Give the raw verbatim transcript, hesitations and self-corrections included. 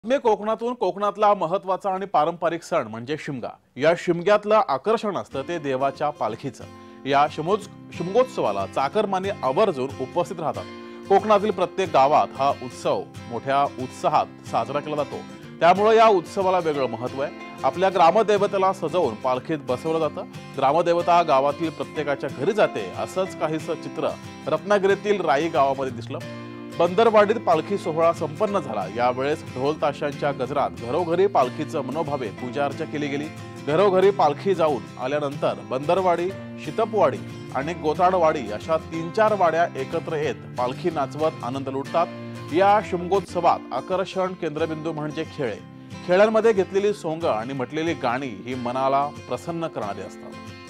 मे कोकणातून कोकणातला महत्त्वाचा आणि पारंपरिक सण म्हणजे शिमगा। या शिमग्यातलं आकर्षण असतं ते देवाच्या पालखीचं। या शिमोज शिमगोत्सवाला चाकरमानी आवर्जून उपस्थित राहतात। कोकणातील प्रत्येक गावात हा उत्सव मोठ्या उत्साहात साजरा केला जातो, त्यामुळे या उत्सवाला वेगळं महत्त्व आहे। आपल्या ग्रामदेवतेला सजवून पालखीत बसवलं जातं। ग्रामदेवता गावातील प्रत्येकाच्या घरी जाते, असंच काहीसं चित्र रत्नागिरीतील राई गावामध्ये दिसलं। बंदरवाडीत पालखी सोहळा संपन्न झाला। यावेळेस ढोल ताशांच्या गजरात घरोघरी पालखीचं मनोभावे पूजा अर्चा केली गेली। घरोघरी पालखी जाऊन आल्यानंतर बंदरवाडी, शितपवाडी आणि गोताडवाडी अशा तीन चार वाड्या एकत्र येत पालखी नाचवत आनंद लुटतात। या शिमगोत्सवात आकर्षण केंद्रबिंदू म्हणजे खेळ। खेळांमध्ये घेतलेली सोंग आणि म्हटलेली गाणी ही मनाला प्रसन्न करणारी असतात।